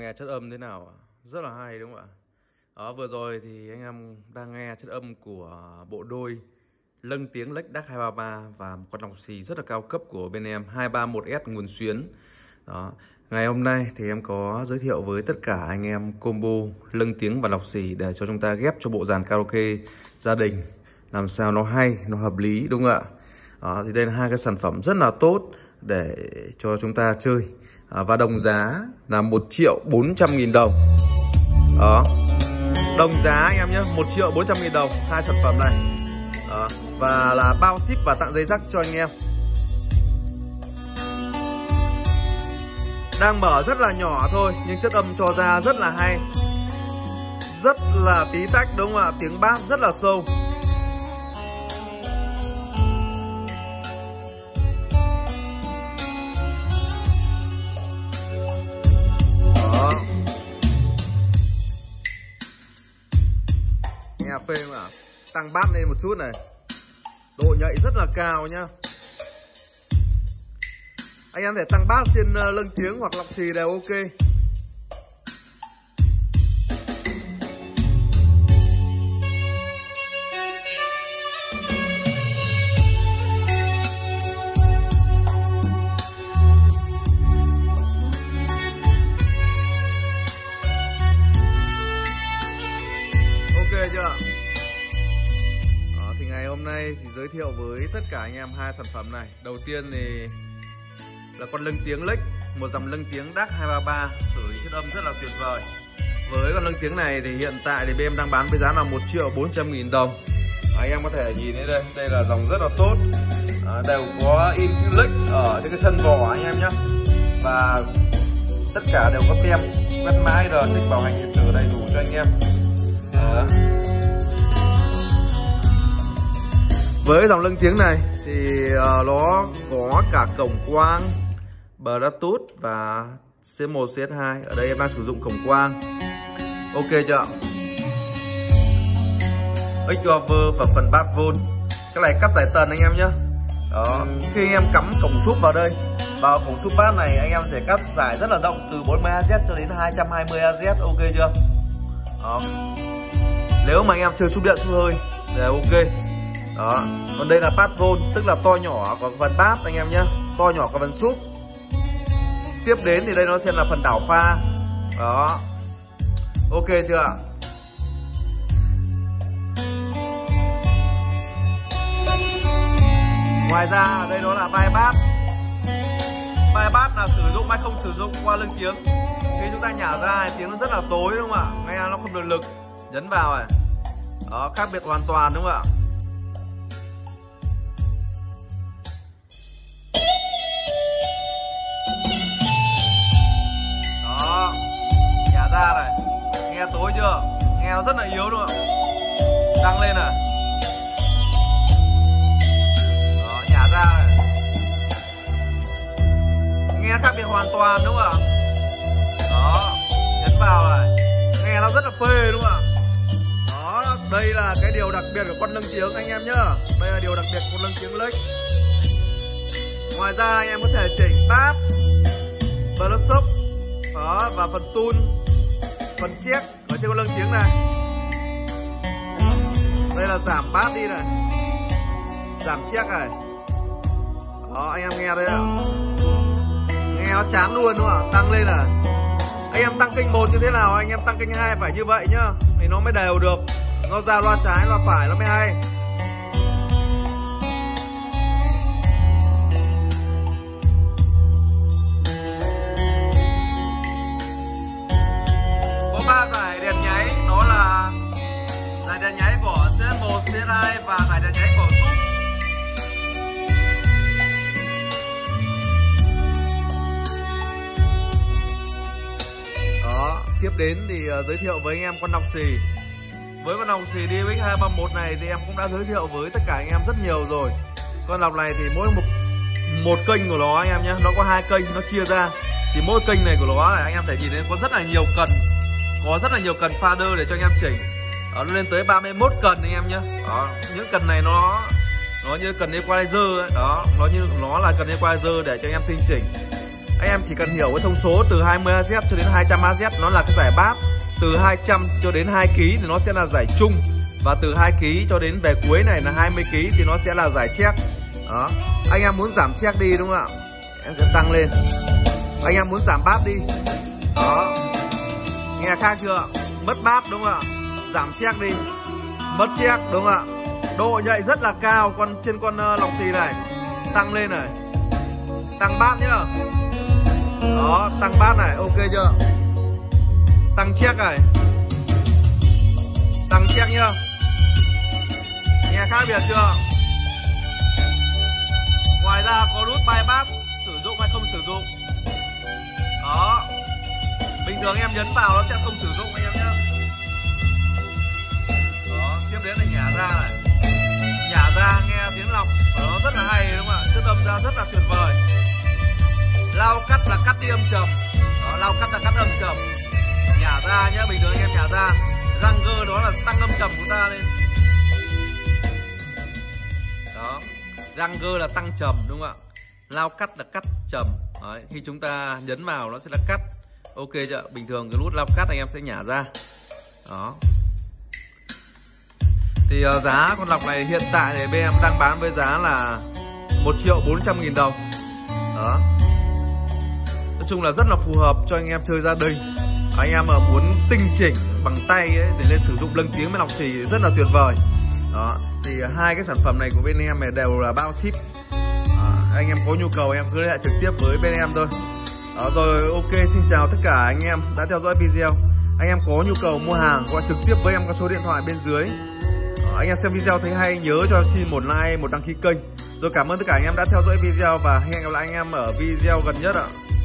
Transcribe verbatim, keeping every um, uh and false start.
nghe chất âm thế nào ạ? Rất là hay đúng không ạ? Đó, vừa rồi thì anh em đang nghe chất âm của bộ đôi lâng tiếng Lếch đắc hai ba ba và một con lọc xì rất là cao cấp của bên em hai ba một S nguồn xuyến. Đó. Ngày hôm nay thì em có giới thiệu với tất cả anh em combo lâng tiếng và lọc xì để cho chúng ta ghép cho bộ dàn karaoke gia đình làm sao nó hay, nó hợp lý đúng không ạ? Đó, thì đây là hai cái sản phẩm rất là tốt để cho chúng ta chơi. À, và đồng giá là một triệu bốn trăm nghìn đồng. Đó. Đồng giá anh em nhé, một triệu bốn trăm nghìn đồng hai sản phẩm này. Đó. Và là bao ship và tặng giấy rắc cho anh em. Đang mở rất là nhỏ thôi nhưng chất âm cho ra rất là hay, rất là tí tách đúng không ạ? Tiếng bass rất là sâu. Đó. Nghe phê không ạ? Tăng bass lên một chút này, độ nhạy rất là cao nhá. Anh em thể tăng bass trên uh, lâng tiếng hoặc lọc xì đều ok. Ok chưa? Đó, thì ngày hôm nay thì giới thiệu với tất cả anh em hai sản phẩm này. Đầu tiên thì là con lâng tiếng Lếch, một dòng lâng tiếng đắc hai ba ba xử lý chất âm rất là tuyệt vời. Với con lâng tiếng này thì hiện tại thì bên em đang bán với giá là một triệu bốn trăm nghìn đồng. À, anh em có thể nhìn thấy đây, đây là dòng rất là tốt. À, đều có in chữ Lếch ở trên cái thân vỏ anh em nhé. Và tất cả đều có tem quét mã i rờ tích bảo hành điện tử đầy đủ cho anh em. À. Với dòng lâng tiếng này thì uh, nó có cả cổng quang Bluetooth và C một C hai. Ở đây em đang sử dụng cổng quang. Ok chưa? X-Over và phần bass volt. Cái này cắt giải tần anh em nhé. Đó. Khi anh em cắm cổng súp vào đây, vào cổng súp bass này anh em sẽ cắt giải rất là rộng từ bốn mươi héc cho đến hai trăm hai mươi héc. Ok chưa? Đó. Nếu mà anh em chơi súp điện súp hơi thì ok. Đó. Còn đây là bass volt, tức là to nhỏ của phần bass anh em nhé, to nhỏ của phần súp. Tiếp đến thì đây nó sẽ là phần đảo pha. Đó. Ok chưa ạ? Ngoài ra ở đây đó là vai bass. Vai bass là sử dụng hay không sử dụng qua lưng tiếng. Khi chúng ta nhả ra thì tiếng nó rất là tối đúng không ạ? Nghe nó không được lực. Nhấn vào này. Đó, khác biệt hoàn toàn đúng không ạ? Đó, nhả ra này, nghe tối chưa? Nghe nó rất là yếu đúng không ạ? Tăng lên này. Đó, nhả ra này. Nghe khác biệt hoàn toàn đúng không ạ? Đó, nhấn vào này, nghe nó rất là phê đúng không ạ? Đó, đây là cái điều đặc biệt của con lâng tiếng anh em nhá. Đây là điều đặc biệt của con lâng tiếng Lếch. Ngoài ra anh em có thể chỉnh tab, Bluetooth. Đó, và phần tune, phần check ở trên con lâng tiếng này. Đây là giảm bass đi này, giảm check này. Đó, anh em nghe đấy ạ. Nghe nó chán luôn đúng không ạ? Tăng lên này. Anh em tăng kênh một như thế nào, anh em tăng kênh hai phải như vậy nhá, thì nó mới đều được. Nó ra loa trái, loa phải nó mới hay. Có ba giải đèn nháy, đó là giải đèn nháy của C một, C hai và giải đèn nháy của súp. Đó, tiếp đến thì uh, giới thiệu với anh em con nòng xì. Với con nòng xì đê ích hai ba một này thì em cũng đã giới thiệu với tất cả anh em rất nhiều rồi. Con nòng này thì mỗi một một kênh của nó anh em nhé, nó có hai kênh nó chia ra. Thì mỗi kênh này của nó này anh em thể nhìn thấy có rất là nhiều cần, có rất là nhiều cần fader để cho anh em chỉnh. Đó, nó lên tới ba mươi mốt cần anh em nhé. Đó, những cần này nó nó như cần equalizer ấy. Đó, nó như nó là cần equalizer để cho anh em tinh chỉnh. Anh em chỉ cần hiểu cái thông số từ hai mươi A Z cho đến hai trăm A Z nó là cái giải bát, từ hai trăm cho đến hai ki thì nó sẽ là giải chung, và từ hai ki cho đến về cuối này là hai mươi ki thì nó sẽ là giải check. Đó. Anh em muốn giảm check đi đúng không ạ? Em sẽ tăng lên. Anh em muốn giảm bát đi. Đó. Nghe khác chưa? Mất bát đúng không ạ? Giảm check đi. Mất check đúng không ạ? Độ nhạy rất là cao con trên con uh, lọc xì này. Tăng lên này. Tăng bát nhá. Đó, tăng bát này, ok chưa? Tăng check này. Tăng check nhá. Nghe khác biệt chưa? Ngoài ra có nút bypass, sử dụng hay không sử dụng. Đó. Bình thường em nhấn vào nó sẽ không sử dụng anh em nhá. Đó, tiếp đến là nhả ra này. Nhả ra nghe tiếng lọc của nó rất là hay đúng không ạ? Chất âm ra rất là tuyệt vời. Lao cắt là cắt đi âm trầm. Đó, lao cắt là cắt âm trầm. Nhả ra nhá, bình thường anh em nhả ra. Răng gơ đó là tăng âm trầm của ta lên. Đó. Răng gơ là tăng trầm đúng không ạ? Lao cắt là cắt trầm. Đấy, khi chúng ta nhấn vào nó sẽ là cắt. Ok chưa? Bình thường cái nút lao cắt anh em sẽ nhả ra. Đó. Thì uh, giá con lọc này hiện tại thì bên em đang bán với giá là một triệu bốn trăm nghìn đồng. Đó. Nói chung là rất là phù hợp cho anh em chơi gia đình. Anh em mà muốn tinh chỉnh bằng tay ấy, để lên sử dụng lân tiếng với lọc xì rất là tuyệt vời. Đó. Thì uh, hai cái sản phẩm này của bên em này đều là bao ship. À, anh em có nhu cầu em cứ liên hệ trực tiếp với bên em thôi. Đó, rồi ok, xin chào tất cả anh em đã theo dõi video. Anh em có nhu cầu mua hàng gọi trực tiếp với em có số điện thoại bên dưới. Đó, anh em xem video thấy hay nhớ cho xin một like, một đăng ký kênh. Rồi cảm ơn tất cả anh em đã theo dõi video và hẹn gặp lại anh em ở video gần nhất ạ.